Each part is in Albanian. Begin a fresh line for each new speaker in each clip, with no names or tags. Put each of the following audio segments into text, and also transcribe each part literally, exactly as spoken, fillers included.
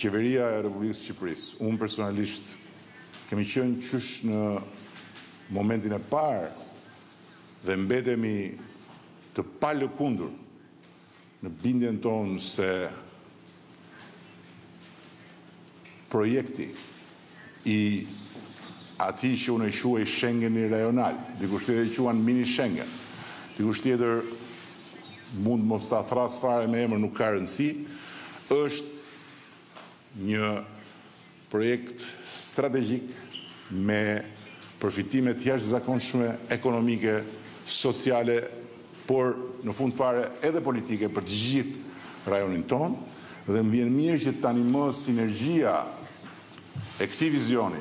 Qeveria e Republikës së Shqipërisë, unë personalisht kemi qenë qysh në momentin e parë dhe mbetemi të palëkundur në bindjen tonë se projekti i ati që unë e quaj Schengeni rajonal, dikush tjetër e quan mini Schengen, dikush tjetër mund mos ta thras fare me emër, nuk ka rëndësi, është një projekt strategjik me përfitimet jashtëzakonshme ekonomike, sociale, por në fund fare edhe politike për të gjithë rajonin tonë, dhe më vjen mirë që tani më sinergjia e këtij vizioni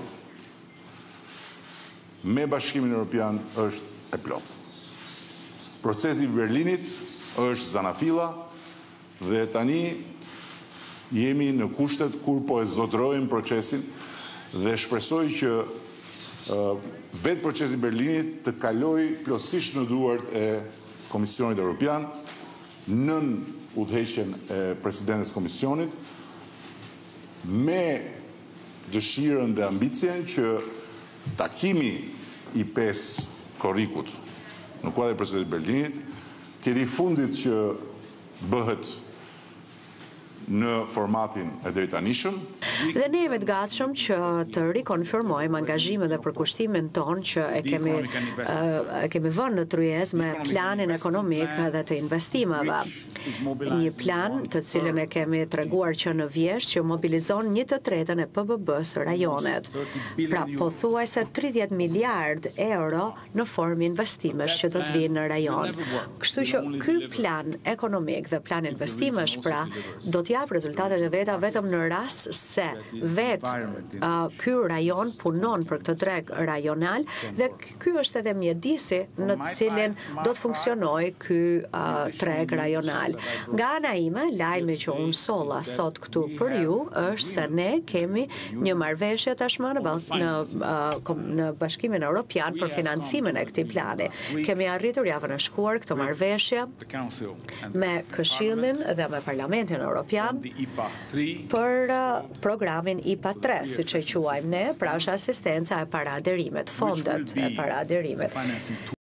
me Bashkimin Evropian është e plotë. Procesi i Berlinit është zanafilla dhe tani jemi në kushtet kur po e zotërojmë procesin dhe shpresoj që uh, vetë procesi i Berlinit të kaloj plotësisht në duart e Komisionit Evropian nën udhëheqjen e presidentes Komisionit me dëshirën dhe ambicien që takimi i pesë korrikut në kuadër e procesit të Berlinit këtij fundit që bëhet në formatin e drejtanishëm.
Dhe ne jemi të gatshëm që të rikonfirmojmë angazhimin dhe përkushtimin tonë që e kemi e kemi vënë në tryezë me planin ekonomik dhe të investimeve. Një plan të cilën e kemi treguar që në vjesht që mobilizon një të tretën e P B B-s rajonet. Pra pothuajse tridhjetë miliard euro në formë investimesh që do të vinë në rajon. Kështu që ky plan ekonomik dhe plan investimesh pra do të jap rezultatet e veta vetëm në rast se vetë uh, ky rajon punon për këtë treg rajonal dhe ky është edhe mjedisi në të cilin do të funksionojë ky uh, treg rajonal. Nga ana ime, lajmi që unë solla sot këtu për ju është se ne kemi një marrëveshje tashmë në, në, uh, në Bashkimin Evropian për financimin e këtij plani. Kemi arritur javën e shkuar këtë marrëveshje me Këshillin dhe me Parlamentin Evropian për uh, programin I P A tre, siç e quajmë ne, pra është asistenca e para aderimit, fondet e para aderimit.